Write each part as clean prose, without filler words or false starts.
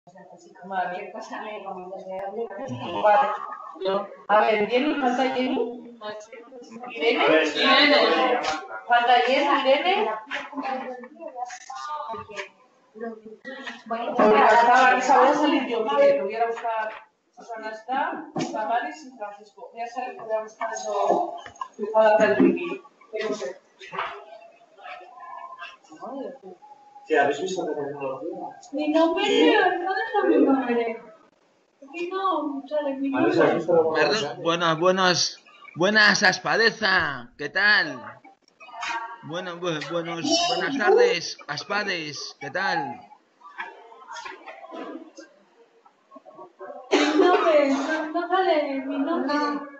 Vale. Vale. A ver, Jenny, falta Jenny. Irene. Falta Jenny, Irene. Porque hasta Marisa, voy a salir yo, porque voy a buscar. Susana está Maris y Francisco. Voy a salir, voy a buscar eso para hacer el pipí. ¿Qué no sé? Sí, ¿habéis visto la tecnología? Mi nombre, ¿dónde está mi nombre? Aquí no sale mi nombre. Perdón, buenas Aspadeza, ¿qué tal? Buenas tardes, Aspades, ¿qué tal? Mi nombre, no sale mi nombre.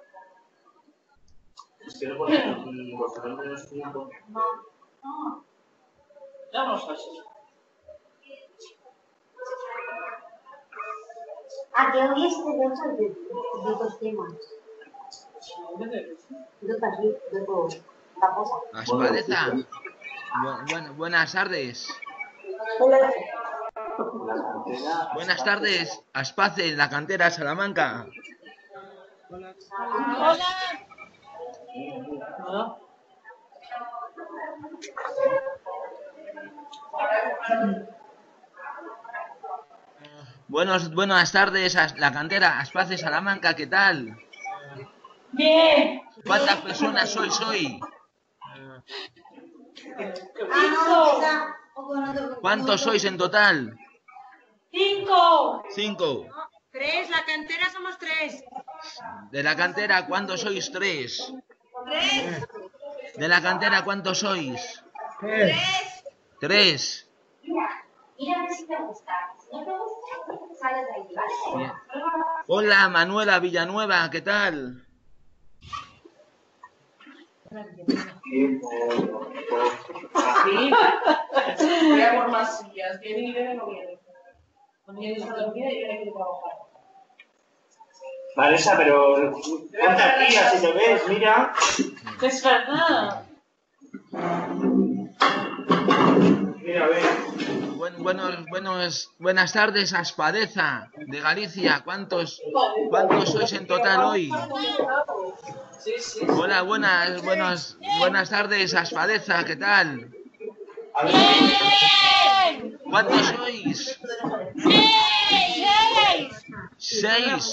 Es que no ponen aquí vuestro nombre, no es tiempo. No. Vamos a eso. ¿A qué hoy de dos temas? Aspadeza, buenas tardes. Buenas tardes, Aspace, la cantera Salamanca. Hola. Buenas tardes, la cantera Aspace Salamanca, ¿qué tal? Bien. ¿Cuántas personas sois hoy? ¿Cuántos sois en total? 5. 5. 3, la cantera somos 3. De la cantera, ¿cuántos sois? 3. 3. De la cantera, ¿cuántos sois? 3. 3. Mira a ver si te gusta. Si no te gusta, sales de ahí, ¿vale? Bien. Hola, Manuela Villanueva, ¿qué tal? Sí. Voy a por más sillas. Jenny y Irene no vienen. Jenny está dormida y Irene quiere trabajar. Vanessa, pero ponte aquí, así te ves, mira. Es verdad. Mira, a ver. Buenas tardes, Aspadeza, de Galicia. ¿Cuántos sois en total hoy? Sí, sí. Hola, buenas tardes, Aspadeza, ¿qué tal? ¿Cuántos sois? 6.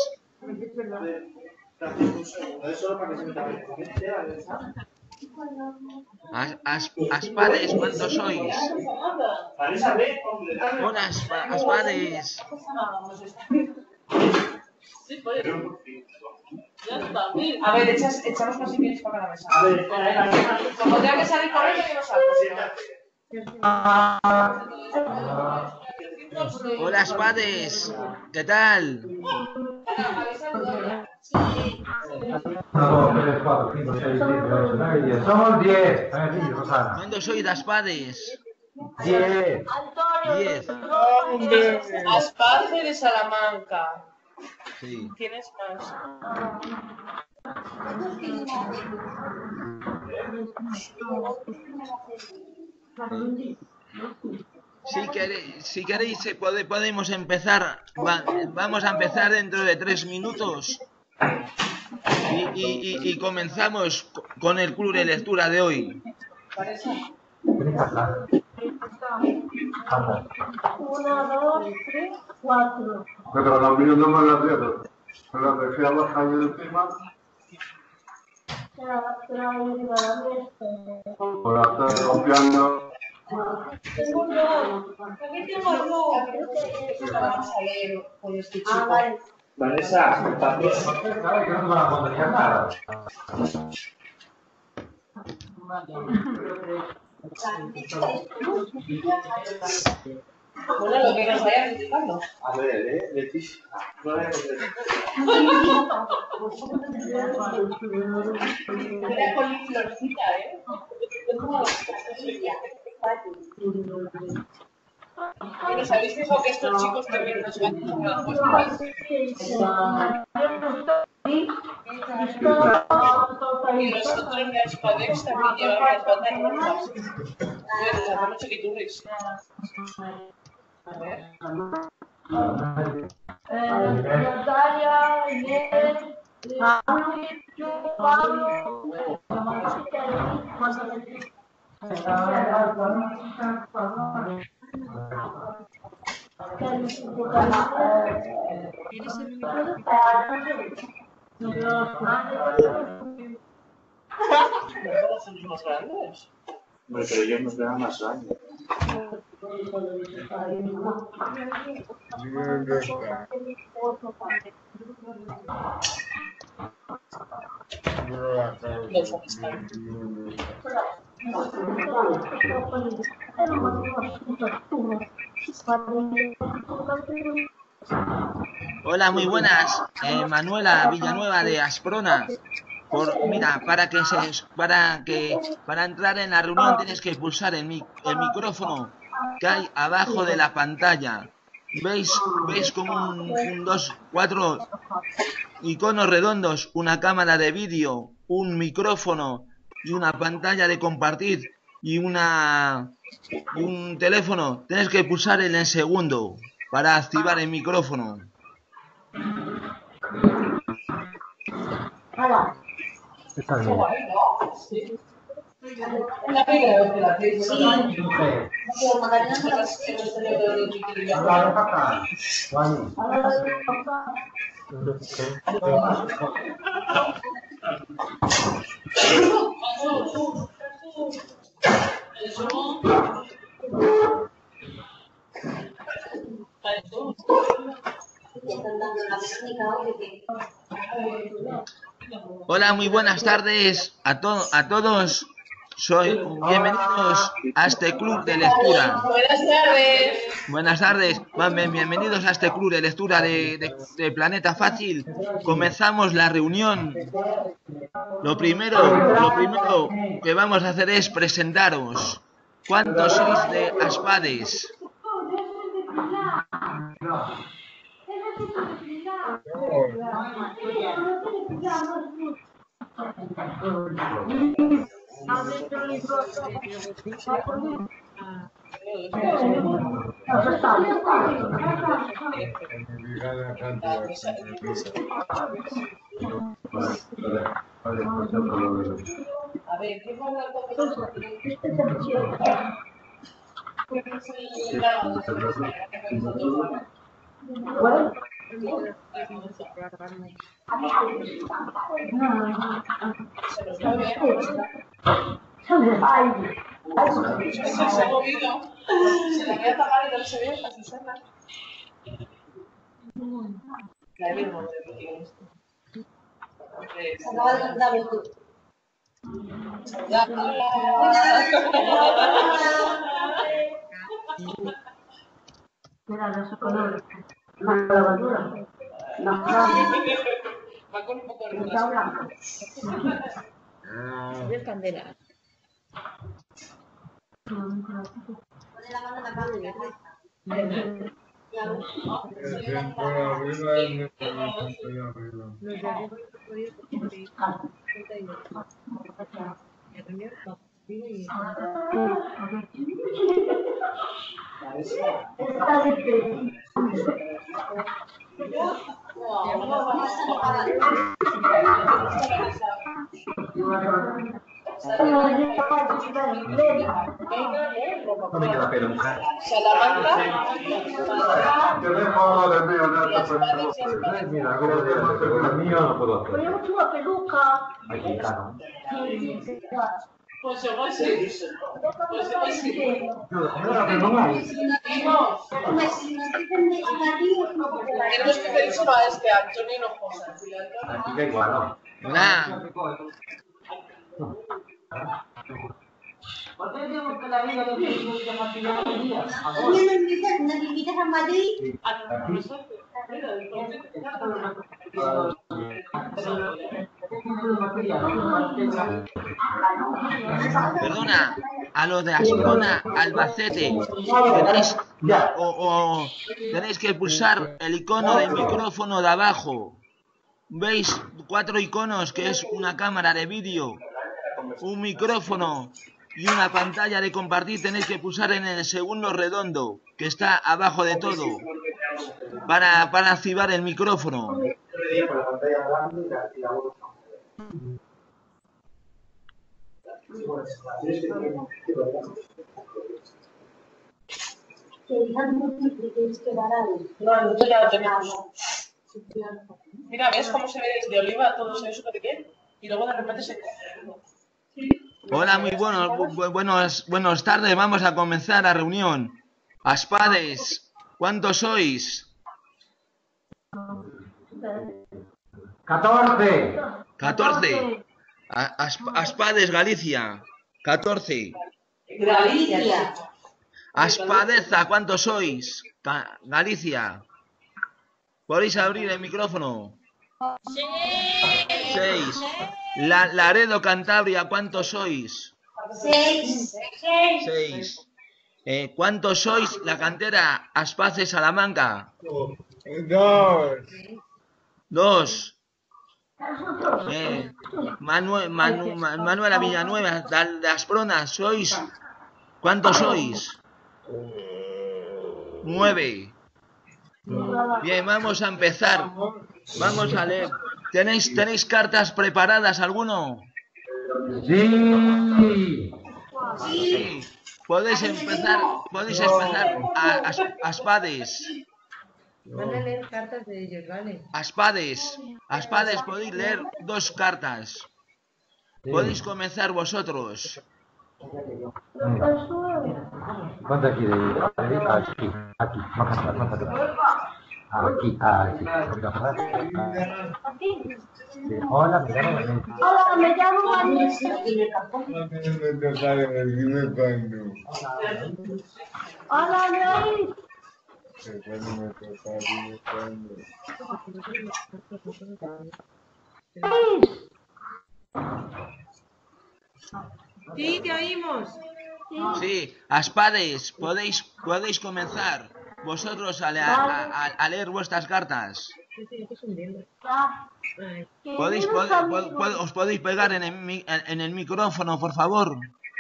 Aspades, ¿cuántos sois? Hola, Aspades. Sí, pues. Ya está. A ver, echamos más si quieres para la mesa. A ver, como tenga que salir corriendo, yo no salgo. Hola, Aspades. ¿Qué tal? 1, 2, 3, 4, 5, 6, 7, 8, 9, 10. Somos 10. A ver, sí, Rosana. ¿Cuántos sois de Aspades? 10. 10. Aspace de Salamanca. Sí. ¿Tienes más? Si queréis, podemos empezar. Vamos a empezar dentro de 3 minutos. Y comenzamos con el club de lectura de hoy. 1, 2, 3, 4. Pero los míos no me los dio. Pero prefiero los años del tema. Por estar copiando. Tengo 2. Aquí tengo 2. Vamos a leer con este chico. Vanessa, papel. Que no te van a contagiar nada. Bueno, lo que nos vaya criticando. A ver, Leticia. No le Era con florcita, Bueno, ¿sabéis fijo que estos chicos también nos van a jugar? Y nosotros de Aspadex también llevamos las bandas rojas. Bueno, hacemos chiquiturris. A ver. Natalia, Inés, Pablo, ¿Tienes el micrófono? Son más grandes. Hombre, pero yo me quedaba más grande. Hola, muy buenas. Manuela Villanueva de Asprona. Mira, para entrar en la reunión tienes que pulsar el micrófono que hay abajo de la pantalla. ¿Veis como cuatro iconos redondos, una cámara de vídeo, un micrófono y una pantalla de compartir y un teléfono? Tienes que pulsar en el segundo para activar el micrófono. Está bien. Sí. La primera vez que la hacéis. Sí. Claro, papá. Juan. Hola, muy buenas tardes a todos. Bienvenidos a este club de lectura. Buenas tardes. Buenas tardes, bienvenidos a este club de lectura de Planeta Fácil. Comenzamos la reunión. Lo primero que vamos a hacer es presentaros. ¿Cuántos sois de Aspades? A ver, ¿qué fue la se ha movido. Se la voy a tapar y no se ve para Susana. La he visto. Se acaba de contar el club. Mira, los colores. La lavadura. Va con un poco de Está blanco. ¿Tienes candela? Pone la mano en la cámara. No me queda pelo, mujer. Salamanca. Teléfono del mío, no te puedes. Mira, con el mío no puedo hacer. Ponemos una peluca. Aquí, claro. Pues igual sí. Pues igual sí. No, no hay. Tenemos que pedir solo a este, a Antonio Hinojosa. Aquí da igual, ¿no? Hola. ¿Por qué tenemos que la vida no tiene que maquillar un día? ¿Nos invitas a Madrid? Perdona, a los de Asprona, Albacete, tenéis que pulsar el icono del micrófono de abajo. ¿Veis? 4 iconos, que es una cámara de vídeo, un micrófono y una pantalla de compartir. Tenéis que pulsar en el segundo redondo, que está abajo de todo. para activar el micrófono. No, nosotros ya lo tenemos. Mira, ¿ves cómo se ve desde Oliva? Todo se ve súper bien. Y luego de repente se cae. Hola, muy buenas tardes. Vamos a comenzar la reunión. Aspades, ¿cuántos sois? 14. 14. Aspades, Galicia. 14. Galicia. Aspadeza, ¿cuántos sois? Galicia. ¿Podéis abrir el micrófono? 6. Laredo, Cantabria, ¿cuántos sois? 6. 6. ¿Cuántos sois? La Cantera, Aspace, Salamanca. 2. Manuela Villanueva, de Asprona, ¿sois? ¿Cuántos sois? 9. Bien, vamos a empezar. Vamos a leer. ¿Tenéis cartas preparadas alguno? Sí. Sí. Podéis empezar Aspades. Van a leer cartas de ellos, ¿vale? Aspades, podéis leer 2 cartas. Podéis comenzar vosotros. ¿Cuánto quiere ir? Aquí. Aquí. Hola, me llamo Vanessa. Hola, me llamo Vanessa. Hola, ¿me oís? Sí, te oímos. Sí, Aspades, podéis comenzar vosotros a leer vuestras cartas. Os podéis pegar en el micrófono, por favor.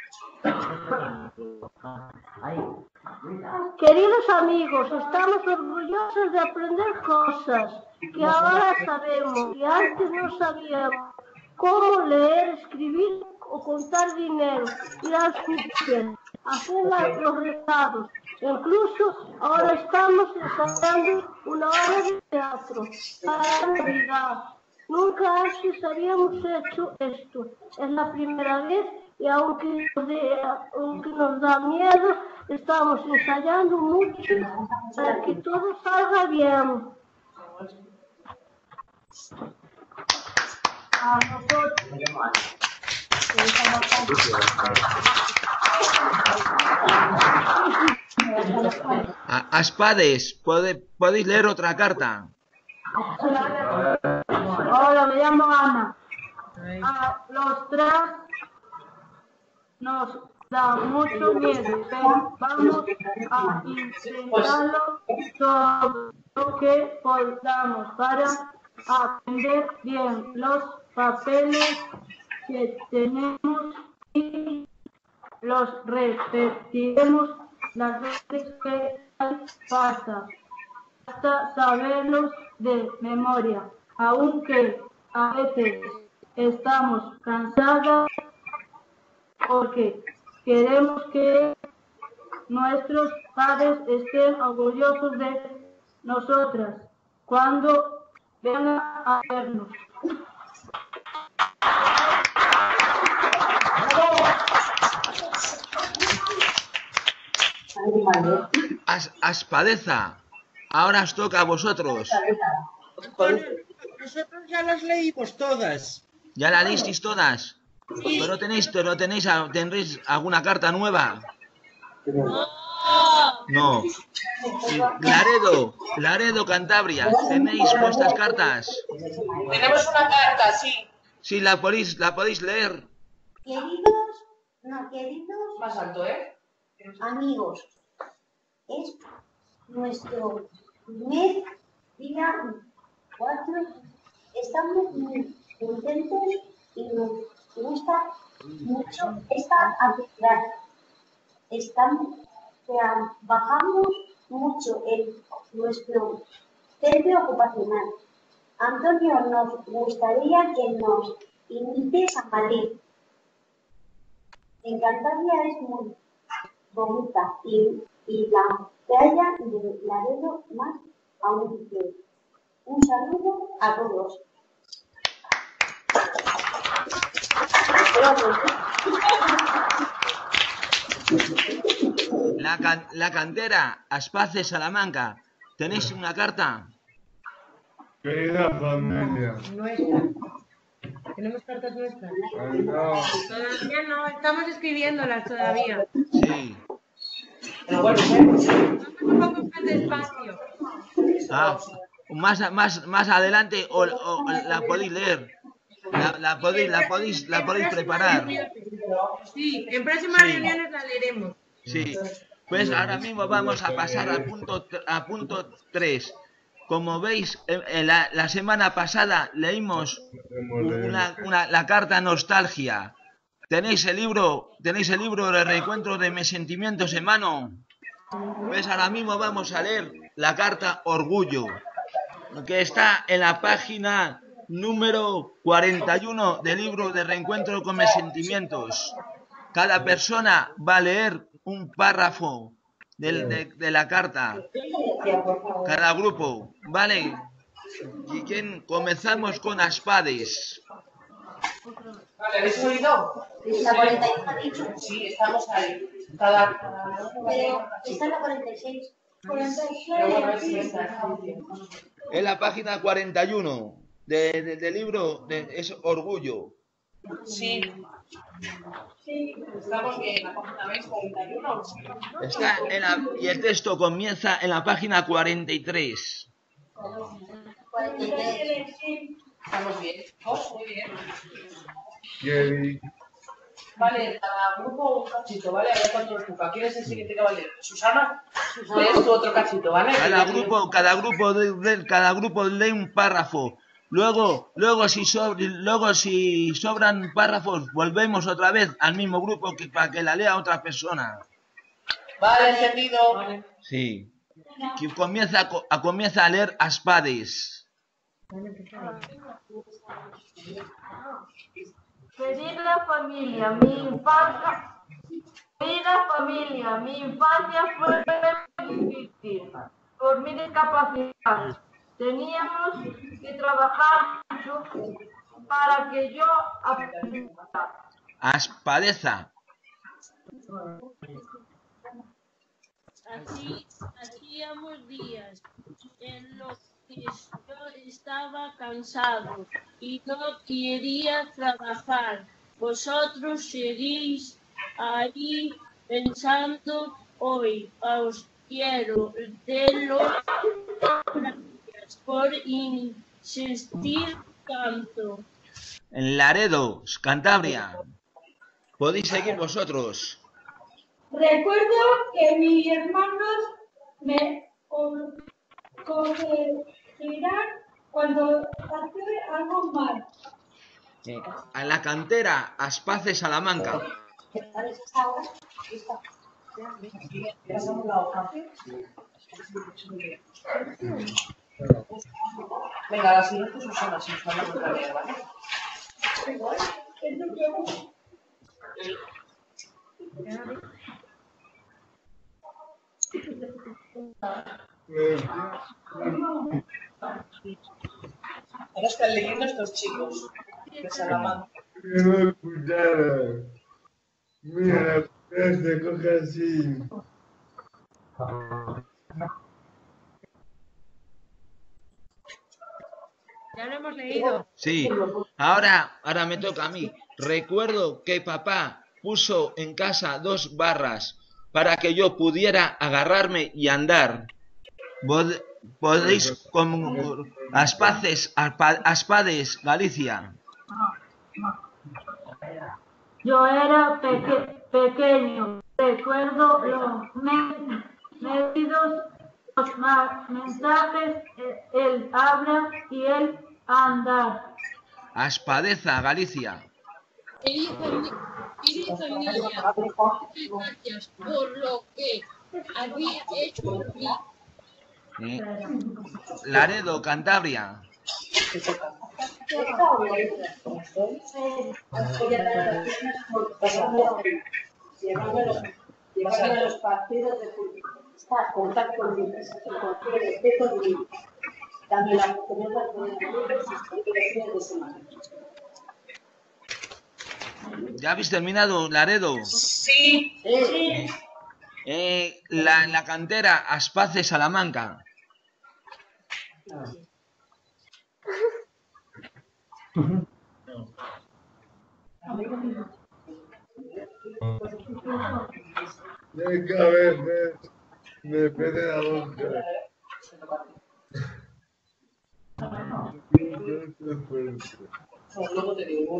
Queridos amigos, estamos orgullosos de aprender cosas que ahora sabemos y antes no sabíamos. Cómo leer, escribir o contar dinero, ir al súper, hacer los recados. Incluso ahora estamos ensayando una obra de teatro para Navidad. Nunca antes habíamos hecho esto. Es la primera vez y aunque nos da miedo, estamos ensayando mucho para que todo salga bien. A nosotros. Aspades, podéis leer otra carta. Hola, me llamo Ana. A los 3 nos da mucho miedo, pero vamos a intentarlo todo lo que podamos para aprender bien los papeles que tenemos y los repetiremos las veces que pasa hasta saberlos de memoria, aunque a veces estamos cansadas porque queremos que nuestros padres estén orgullosos de nosotras cuando vengan a vernos. Aspadeza, ahora os toca a vosotros. Bueno, nosotros ya las leímos todas. ¿Ya la leísteis todas? Sí. ¿Pero tendréis alguna carta nueva? No. Laredo, Cantabria, ¿tenéis vuestras cartas? Tenemos una carta, sí. Sí, la podéis leer. Queridos Más alto, ¿eh? amigos, es nuestro primer día 4. Estamos muy contentos y nos gusta mucho esta actividad. Estamos trabajando mucho en nuestro centro ocupacional. Antonio, nos gustaría que nos invites a Madrid. En Cantabria es muy bonita y la playa de Laredo más aún que. Un saludo a todos. La cantera, Aspace, Salamanca. ¿Tenéis una carta? Querida familia. Nuestra. ¿Tenemos cartas nuestras? Ay, no. Todavía no, estamos escribiéndolas todavía. Sí. Vamos un poco más despacio. Ah, más adelante o la podéis leer. La podéis preparar. Sí, en próximas reuniones la leeremos. Sí. Pues ahora mismo vamos a pasar al punto 3. Como veis, la semana pasada leímos la carta nostalgia. ¿Tenéis el libro de reencuentro de mis sentimientos en mano? Pues ahora mismo vamos a leer la carta orgullo, que está en la página número 41 del libro de reencuentro con mis sentimientos. Cada persona va a leer un párrafo de la carta. Cada grupo, ¿vale? ¿Y quién? Comenzamos con Aspades. Vale, ¿habéis oído? La 41 ha dicho. Sí, estamos ahí. Pero está en la 46. Pero bueno, es esta. En la página 41 del libro es Orgullo. Sí. Estamos bien. La página 41. Está y el texto comienza en la página 43. 43. Estamos bien. Muy bien. Jerry. Vale, cada grupo un cachito, ¿vale? A ver cuánto nos toca. ¿Quién es el siguiente que va a leer? Susana, lees tu otro cachito, ¿vale? Cada grupo lee un párrafo. Luego si sobran párrafos, volvemos otra vez al mismo grupo para que la lea otra persona. Vale, entendido. Sí. Que comienza a leer Aspades. Querida familia, mi infancia fue difícil por mi discapacidad. Teníamos que trabajar mucho para que yo aprendiera. Aspadeza. Hacíamos días en los que yo estaba cansado y no quería trabajar. Vosotros seguís ahí pensando hoy. Os quiero de los gracias por insistir tanto. En Laredo, Cantabria. Podéis seguir vosotros. Recuerdo que mis hermanos me corregirán cuando hace algo mal. A la cantera, Aspace, Salamanca. Venga, la siguiente Susana, si Susana no la lee, ¿vale? Ahora están leyendo estos chicos de Salamanca. Quiero escuchar. Mira, se coge así. Ya lo hemos leído. Sí. Ahora me toca a mí. Recuerdo que papá puso en casa 2 barras para que yo pudiera agarrarme y andar. Podéis con Aspades, Galicia. Yo era pequeño. Recuerdo los medios, los mensajes, el habla y el andar. Aspadeza, Galicia. Querida mía, gracias por lo que había hecho por mí. Laredo, Cantabria. Llevarme a los partidos de fútbol. Está en contacto con cualquier respeto de dame la oportunidad de semana. ¿Ya habéis terminado, Laredo? Sí. La cantera, Aspace, Salamanca. Cada vez me pide la boca. Luego te digo,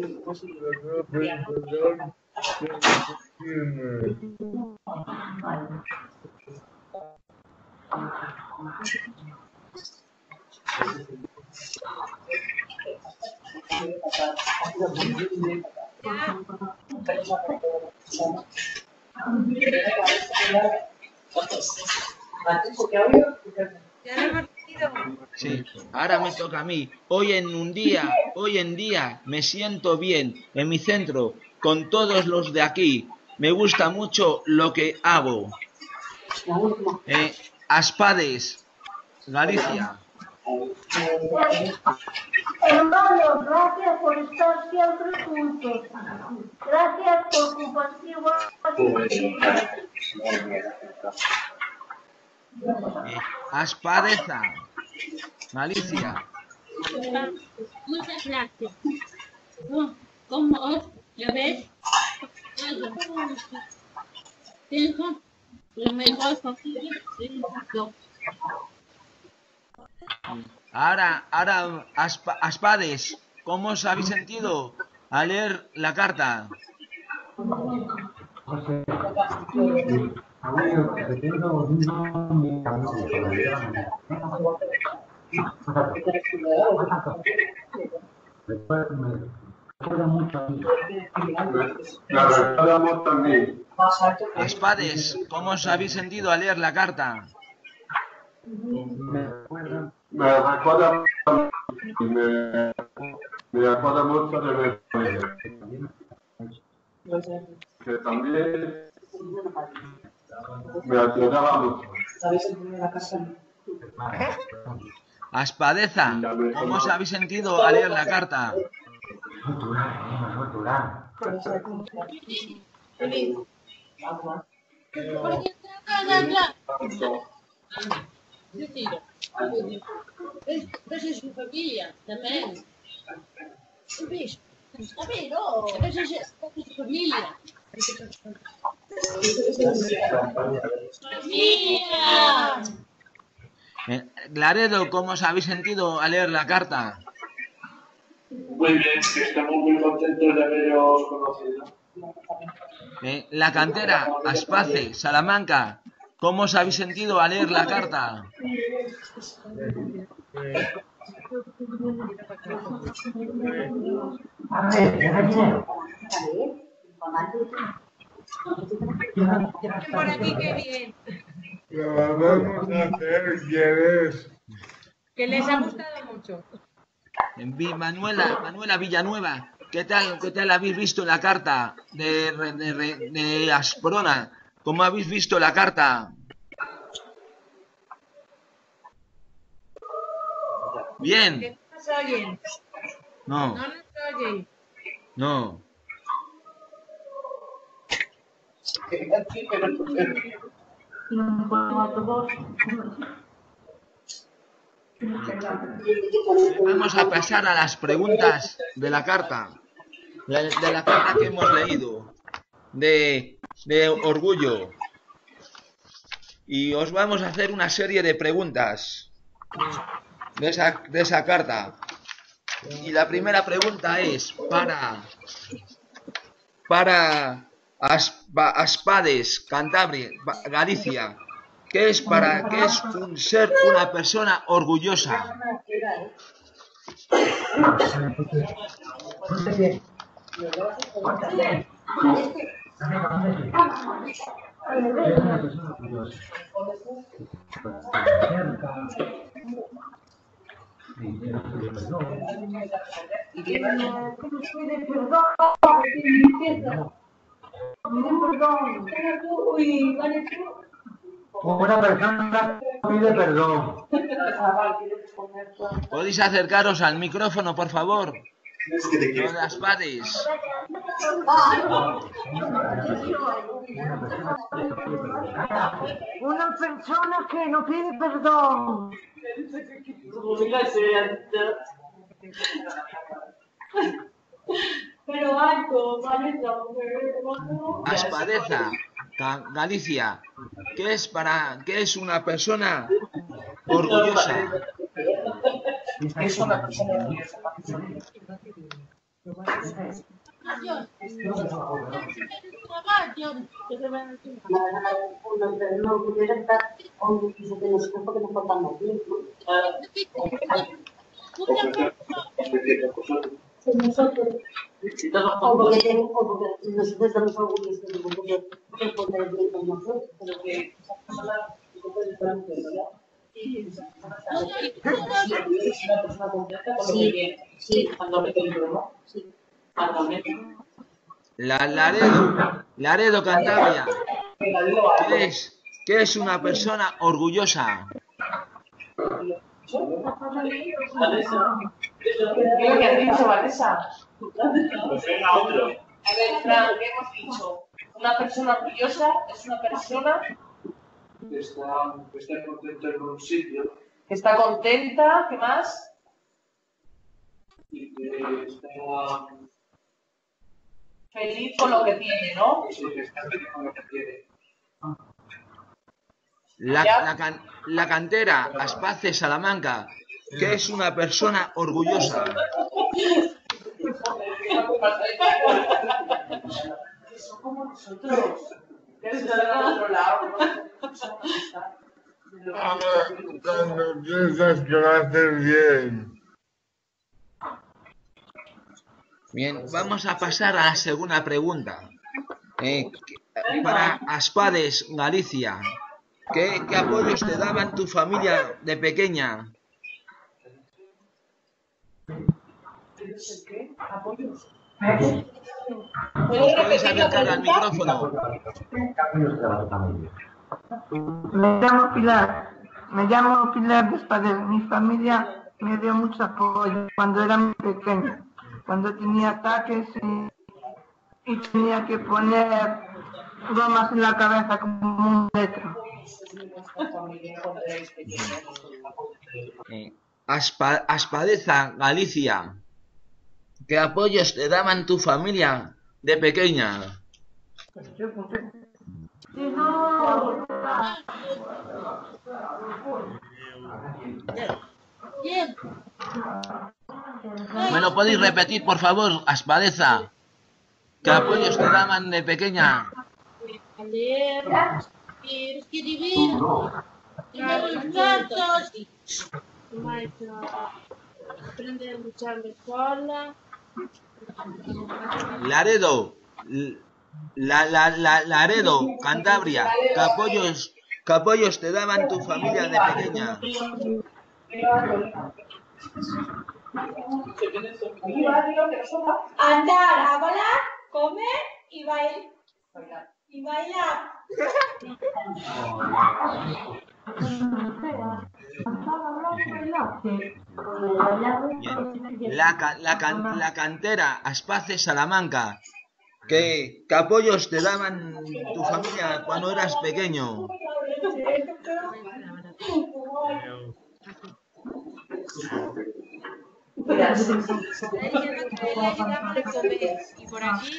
Sí, ahora me toca a mí. Hoy en día me siento bien en mi centro con todos los de aquí. Me gusta mucho lo que hago. Aspades, Galicia. Hermanos, gracias por estar siempre juntos. Gracias por compartir Aspadeza, Galicia. Muchas gracias. ¿Cómo ya ves? Tengo lo mejor posible. Ahora, Aspades, ¿cómo os habéis sentido al leer la carta? La recordamos también. Aspades, ¿cómo os habéis sentido al leer la carta? Me recuerda mucho de mi familia, que también me ayudaba mucho. Aspadeza, ¿cómo os habéis sentido al leer la carta? Esa es su familia también. ¿Ves? A ver, no. Esa es su familia. ¡Familia! Laredo, ¿cómo os habéis sentido al leer la carta? Muy bien, estamos muy contentos de haberos conocido. La cantera, Aspace, Salamanca, ¿cómo os habéis sentido al leer la carta? Por aquí, qué bien. Lo vamos a hacer, ¿quieres? Que les ha gustado mucho. Manuela Villanueva, ¿qué tal habéis visto la carta de Asprona? ¿Cómo habéis visto la carta? Bien. Que no nos oyen. No. No nos oyen. No. Vamos a pasar a las preguntas de la carta. De la carta que hemos leído. De orgullo. Y os vamos a hacer una serie de preguntas de esa carta. Y la primera pregunta es para Aspades, Cantabria, Galicia. ¿Qué es ser una persona orgullosa? Una persona pide perdón. ¿Podéis acercaros al micrófono, por favor? No las pares. Una persona que no pide perdón. Pero alto, vale, Aspadeza, Galicia. ¿Qué es una persona orgullosa? Es una persona orgullosa. No pudiera estar donde se te nos porque nos faltan aquí. Nosotros. O porque nosotros estamos orgullosos de responder bien con nosotros, pero que esa persona no puede estar en Laredo, Cantabria. ¿Qué es una persona orgullosa? ¿Qué es lo que has dicho, Vanessa? Pues venga otro. A ver, Fran, ¿qué hemos dicho? Una persona orgullosa es una persona Que está contento en un sitio que está contenta, ¿qué más? y que está... Feliz con lo que tiene, ¿no? Sí, que está feliz con lo que tiene. La cantera, Aspace, Salamanca. ¿Qué es una persona orgullosa? Son como nosotros. Debes estar al otro lado. Cuando piensas que lo haces bien. Bien, vamos a pasar a la segunda pregunta. Para Aspades, Galicia. ¿Qué apoyos te daban tu familia de pequeña? ¿Qué? ¿Apoyos? ¿Os podéis acercar al micrófono? Me llamo Pilar de Espadés. Mi familia me dio mucho apoyo cuando era muy pequeña, cuando tenía ataques y tenía que poner gomas en la cabeza como un metro. Aspadeza, Galicia. ¿Qué apoyos te daban tu familia de pequeña? ¿Me lo podéis repetir, por favor, Aspadeza? ¿Qué apoyos te daban de pequeña? A leer, escribir, los cartos, aprender a luchar en la escuela. Laredo, Laredo, Cantabria. ¿Qué apoyos te daban tu familia de pequeña? Andar, hablar, comer y bailar. Y bailar. La cantera, Aspace, Salamanca. ¿Qué apoyos te daban tu familia cuando eras pequeño? Y por aquí,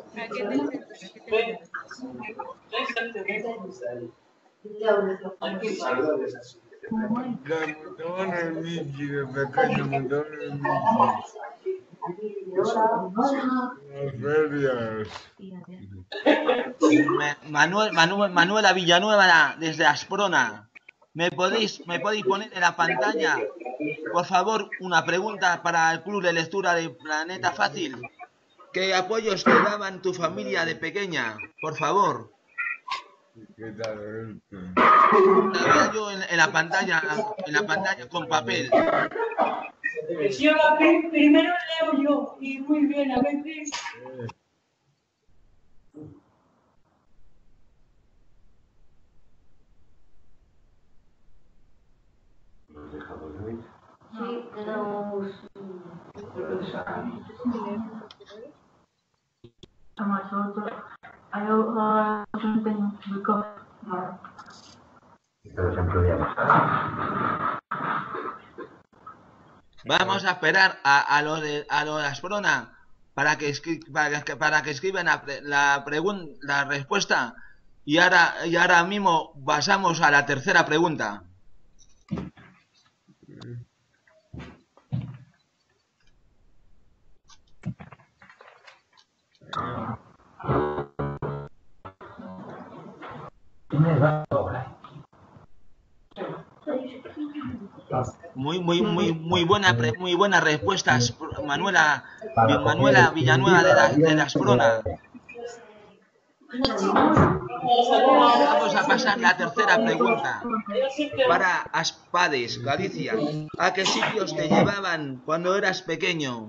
Montaban el Michi de pequeño, montaban el Michi. Las ferias. Manuela Villanueva desde Asprona. ¿Me podéis poner en la pantalla, por favor, una pregunta para el Club de Lectura de Planeta Fácil? ¿Qué apoyos te daban tu familia de pequeña? Por favor. ¿Qué tal esto? La veo yo en la pantalla con papel. Yo primero leo yo y muy bien, a veces. Sí, tenemos. Vamos a esperar a los de Asprona para que escriban la respuesta y ahora mismo pasamos a la tercera pregunta. Muy buenas respuestas, Manuela Villanueva de la Asprona. Vamos a pasar la tercera pregunta. Para Aspades, Galicia, ¿a qué sitios te llevaban cuando eras pequeño?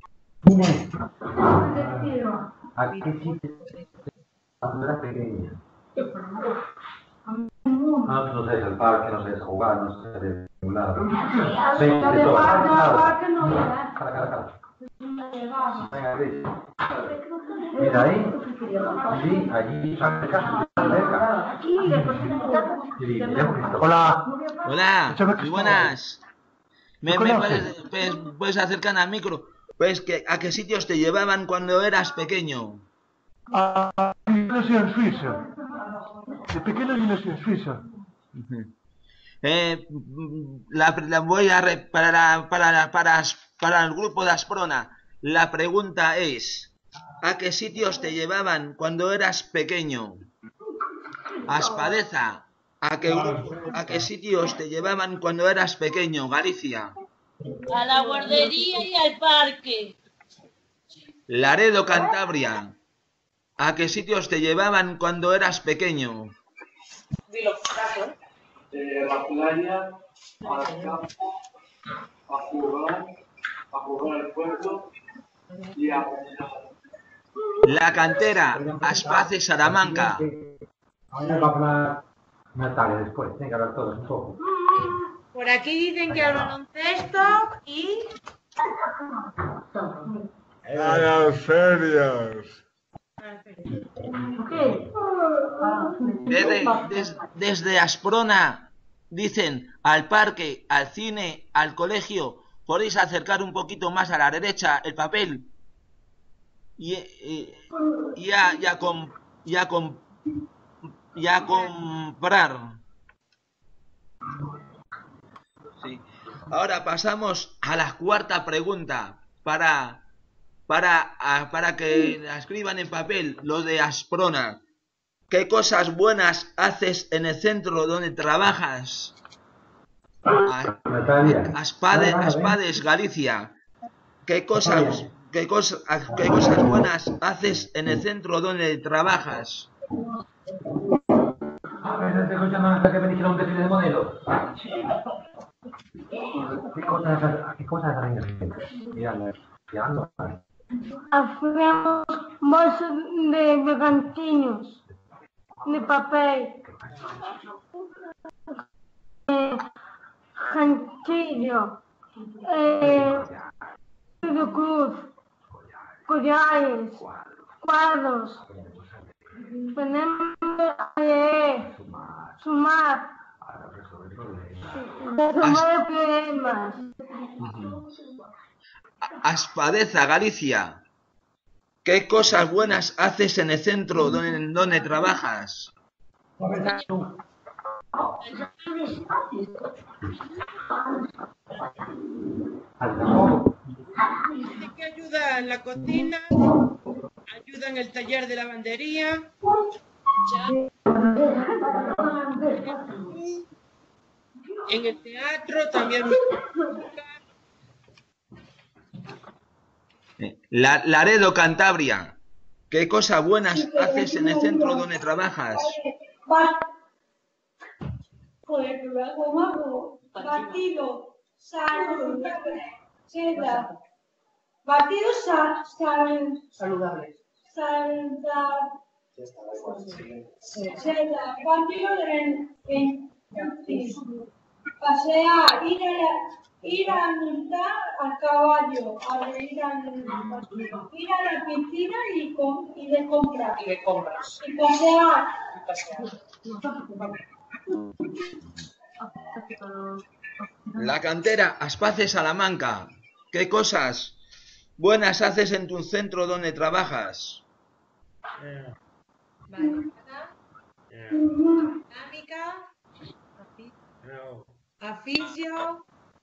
¿A qué sitio cuando era pequeña? No sé, el parque, no sé, jugar, no sé, de un lado. Sí, de todo. Venga, Cris. Mira ahí. Sí, allí cerca. Hola. Hola, muy buenas. ¿Me puedes acercar al micro? Pues, ¿a qué sitios te llevaban cuando eras pequeño? A iglesia en Suiza. De pequeño iglesia en Suiza. Voy a para el grupo de Asprona. La pregunta es: ¿a qué sitios te llevaban cuando eras pequeño? Aspadeza, ¿a qué sitios te llevaban cuando eras pequeño? Galicia. A la guardería y al parque. Laredo, Cantabria, ¿a qué sitios te llevaban cuando eras pequeño? Dilo, caso. La playa, al campo, a jugar al puerto y a caminar. La Cantera, Aspaces, Salamanca. Ahora va a hablar Natalia después, tiene que hablar todos un poco. Por aquí dicen que al baloncesto y... A las ferias. Desde Asprona dicen al parque, al cine, al colegio. Podéis acercar un poquito más a la derecha el papel y a comprar. Sí. Ahora pasamos a la cuarta pregunta para que la escriban en papel los de Asprona. ¿Qué cosas buenas haces en el centro donde trabajas? Aspades, Galicia. ¿Qué cosas buenas haces en el centro donde trabajas? A ver, estoy escuchando hasta que me dijeron un desfile de modelos. ¿Qué cosas hacen? Mirando. Hacemos bolsas de gantiños, de papel, ganchillo, de cruz, collares, cuadros, tenemos sumar, resolver problemas. Aspadeza, Galicia. ¿Qué cosas buenas haces en el centro donde trabajas? Dice que ayuda en la cocina, ayuda en el taller de lavandería. En el teatro también. Laredo, Cantabria. ¿Qué cosas buenas haces en el centro donde trabajas? Joder, que me hago mago. Batido, sal, seda. Batido, Saludable. Seda. Batido pasea, ir a montar a caballo, ir a la piscina y de compras. Y de compras. Y pasear. La cantera Aspace Salamanca. ¿Qué cosas buenas haces en tu centro donde trabajas? Dinámica, aficio,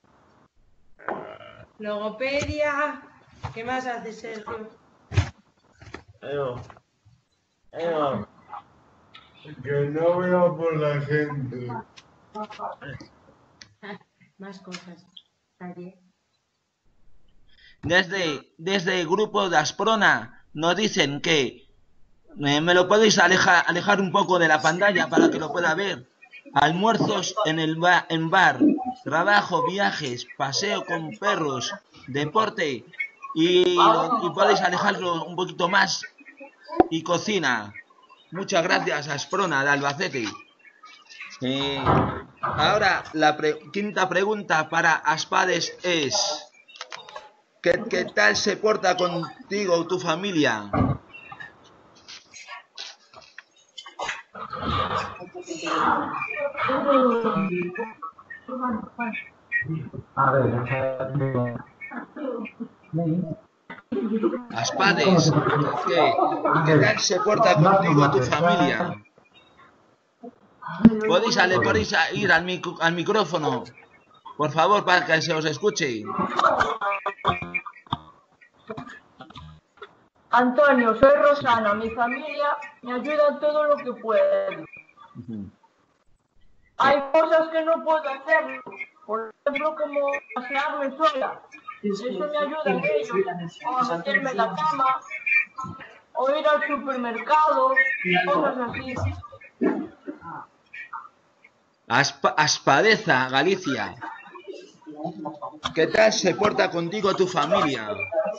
logopedia. ¿Qué más haces, Sergio? Que no veo por la gente. Más cosas. Taller. Desde el grupo de Asprona nos dicen que me lo podéis alejar un poco de la pantalla para que lo pueda ver. Almuerzos en bar, trabajo, viajes, paseo con perros, deporte y podéis alejarlo un poquito más y cocina. Muchas gracias, Asprona de Albacete. Ahora la quinta pregunta para Aspades es: ¿qué tal se porta contigo tu familia? Aspades, ¿qué tal se porta contigo tu familia? ¿Podéis ir al micrófono, por favor, para que se os escuche? Antonio, soy Rosana. Mi familia me ayuda en todo lo que puede. Hay cosas que no puedo hacer, por ejemplo, como pasearme sola. Eso me ayuda en ello, o a meterme en la cama, o ir al supermercado, cosas así. Aspadeza, Galicia. ¿Qué tal se porta contigo tu familia?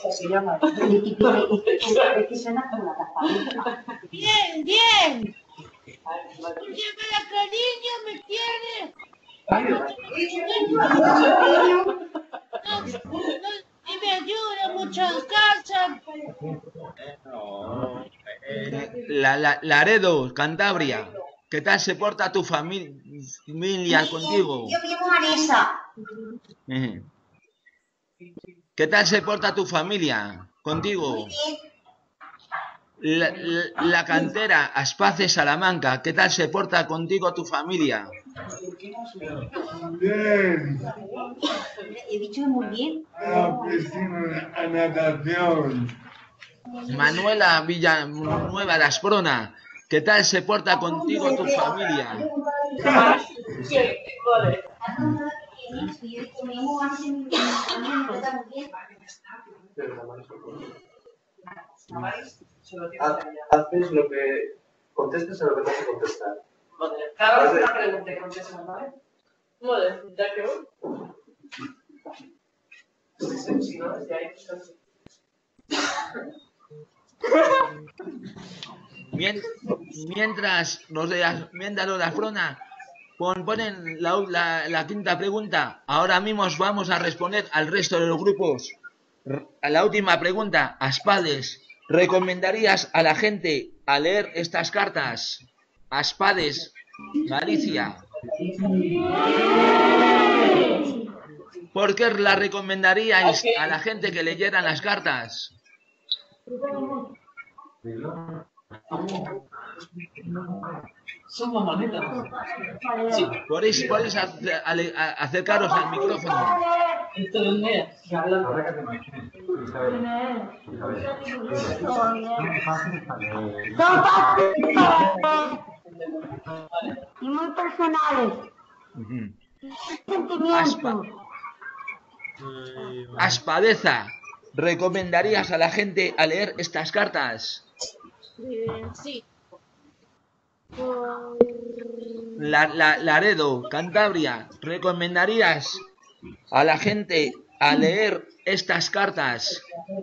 Bien, bien. Lleva la cariño, ¿me quiere? Y me ayuda mucho en casa. Laredo, Cantabria. ¿Qué tal se porta tu familia contigo? Yo vivo en Aresa. ¿Qué tal se porta tu familia contigo? La cantera Aspace Salamanca. ¿Qué tal se porta contigo tu familia? Bien. He dicho muy bien. La piscina, a natación. Manuela Villanueva de Asprona. ¿Qué tal se porta contigo tu familia? Haces lo que contestes a lo que te hace contestar. Cada vez una pregunta y contestas, ¿vale? Vale, ya que si no, desde ahí Mientras los de Asprona ponen la quinta pregunta, ahora mismo vamos a responder al resto de los grupos. A la última pregunta, Aspades, ¿recomendarías a la gente a leer estas cartas? Aspades, Galicia. ¿Por qué la recomendaríais a la gente que leyeran las cartas? Son mamanitas. Sí. Podéis acercaros al micrófono. Esto es mío. Y muy personales. Sentimientos. Aspadeza, ¿recomendarías a la gente a leer estas cartas? Sí. Laredo, Cantabria, ¿recomendarías a la gente a leer estas cartas?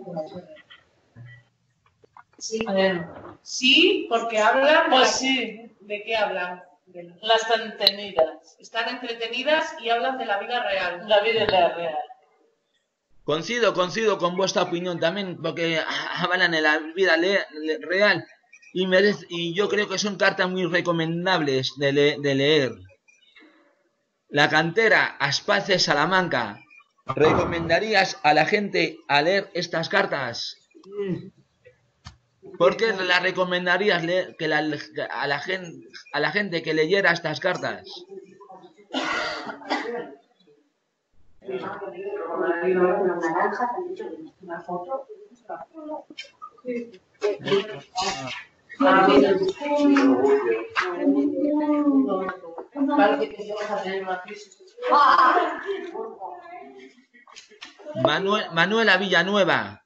Sí, porque hablan, pues sí, ¿de qué hablan? Las entretenidas. Están entretenidas y hablan de la vida real. La vida real. Coincido con vuestra opinión también, porque hablan de la vida real y yo creo que son cartas muy recomendables de leer. La Cantera, Aspaces, Salamanca, ¿recomendarías a la gente a leer estas cartas? ¿Por qué la recomendarías a la gente que leyera estas cartas? Manuela Villanueva,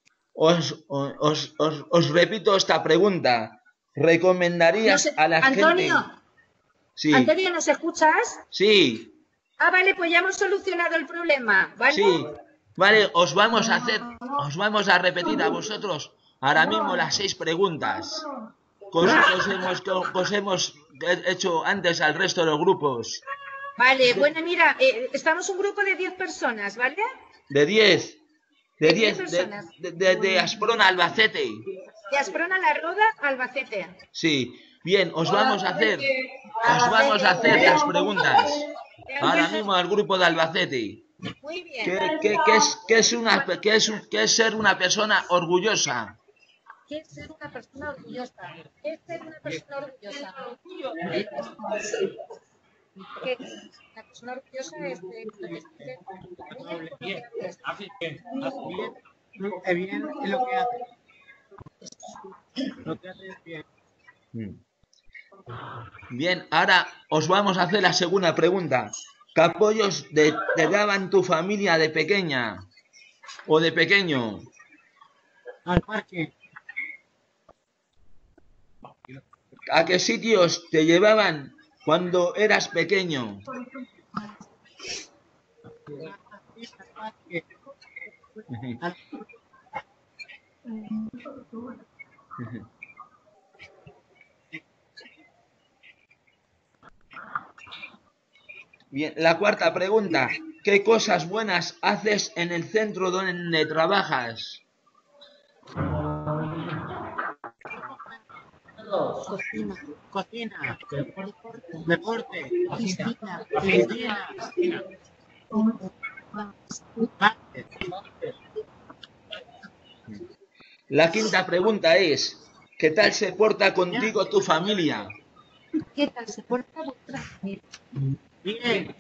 os repito esta pregunta. ¿Recomendarías a la Antonio, gente? Sí. Antonio, ¿nos escuchas? Sí. Ah, vale, pues ya hemos solucionado el problema, ¿vale? Sí. Vale, os vamos a repetir a vosotros ahora mismo las 6 preguntas que os hemos hecho antes al resto de los grupos. Vale, bueno, mira, estamos un grupo de 10 personas, ¿vale? De 10. De 10 personas. De Asprona, Albacete. De Asprona, La Roda, Albacete. Sí. Bien, os vamos a hacer las preguntas ahora mismo al grupo de Albacete. Muy bien. ¿Qué es ser una persona orgullosa? ¿Qué es ser una persona orgullosa? ¿Qué es ser una persona orgullosa? Que la persona orgullosa es de lo que hace bien es lo que hace. Lo que hace es bien. Bien, ahora os vamos a hacer la segunda pregunta. ¿Qué apoyos te daban tu familia de pequeña o de pequeño? Al parque. ¿A qué sitios te llevaban cuando eras pequeño? Bien, la cuarta pregunta. ¿Qué cosas buenas haces en el centro donde trabajas? Cocina, deporte, piscina. La quinta pregunta es, ¿qué tal se porta contigo tu familia? ¿Qué tal se porta vuestra familia? Bien.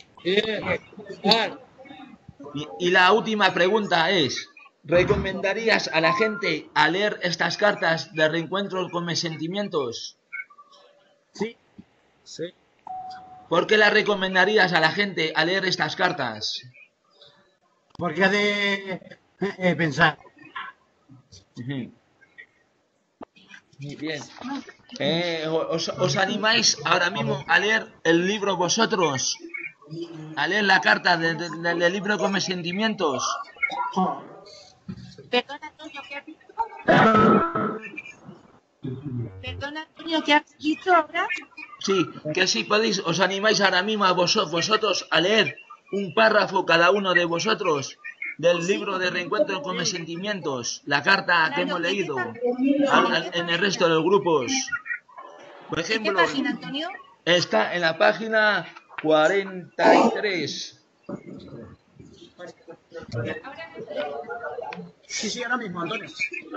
Y la última pregunta es, ¿recomendarías a la gente a leer estas cartas de reencuentro con mis sentimientos? Sí. Sí. ¿Por qué las recomendarías a la gente a leer estas cartas? Porque ha de pensar. Bien. ¿Os animáis ahora mismo a leer el libro vosotros? ¿A leer la carta del libro con mis sentimientos? Perdona, Antonio, ¿qué has dicho? Perdona, Antonio, ¿qué has dicho ahora? Sí, que si podéis, os animáis ahora mismo a vosotros a leer un párrafo cada uno de vosotros del libro de reencuentro con mis sentimientos, la carta que hemos leído en el resto de los grupos. Por ejemplo, ¿En qué página, Antonio? Está en la página 43. Sí, ahora mismo, Antonio.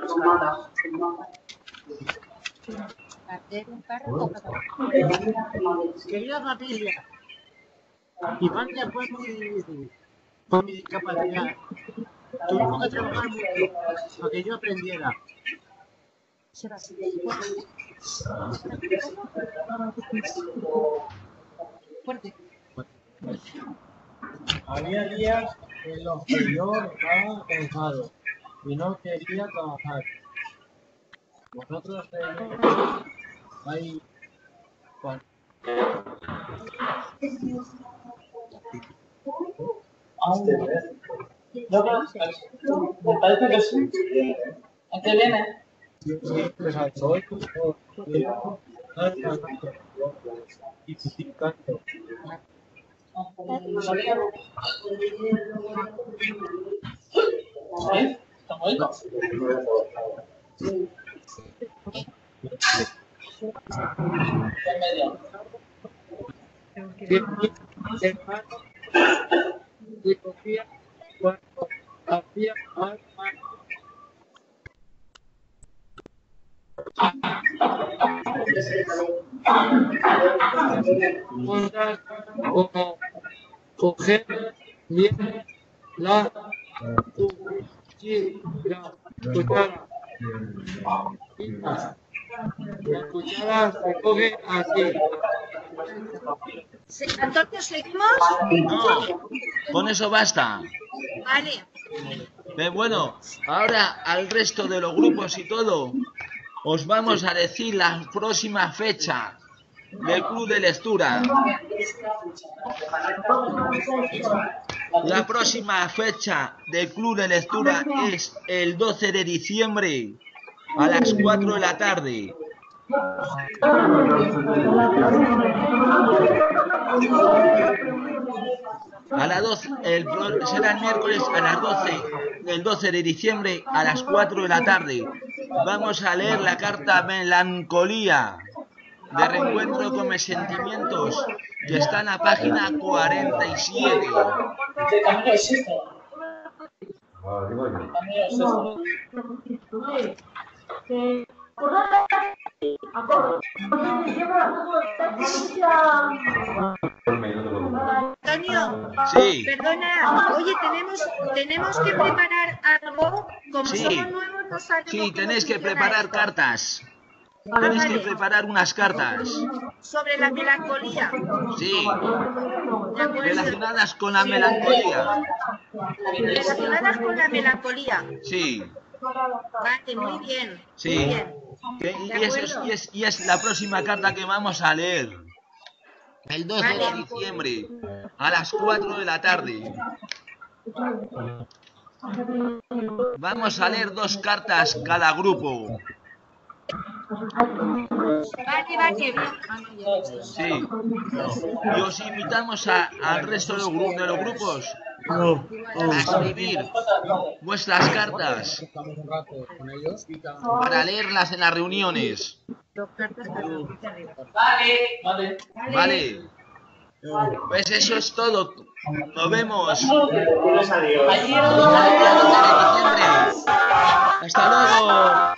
Querida familia, Iván fue con mi discapacidad. Tuvimos que trabajar mucho para que yo aprendiera. Fuerte. Había días en los que yo estaba cansado y no quería trabajar. Vosotros ahí Yo creo que me parece que sí. ¿A qué viene? ¿Sí? ¿Está bonito? ¿Qué medio? Recogía cuando hacía mal. Cosas como coger bien la cuchara. La cuchara se coge así. Entonces, ¿seguimos? No, con eso basta. Vale. Bueno, ahora al resto de los grupos y todo, os vamos a decir la próxima fecha del Club de Lectura. La próxima fecha del Club de Lectura es el 12 de diciembre a las 4 de la tarde. A las 12, será el miércoles a las 12 del 12 de diciembre a las 4 de la tarde. Vamos a leer la carta Melancolía de Reencuentro con mis sentimientos, que está en la página 47. Antonio, sí. Perdona, oye, tenemos que preparar algo, como sí. Somos nuevos, no sabemos. Sí, tenéis que preparar cartas. Tenéis que preparar unas cartas. Sobre la melancolía. Sí. Relacionadas con la melancolía. Relacionadas con la melancolía. Sí. Vale, muy bien. Sí. Muy bien. Y es la próxima carta que vamos a leer. El 12 de diciembre a las 4 de la tarde. Vamos a leer 2 cartas cada grupo. Vale, bien. Sí. Y os invitamos al resto de los grupos a escribir vuestras cartas para leerlas en las reuniones. Vale. Pues eso es todo. Nos vemos. Hasta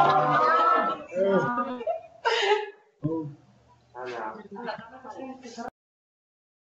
luego.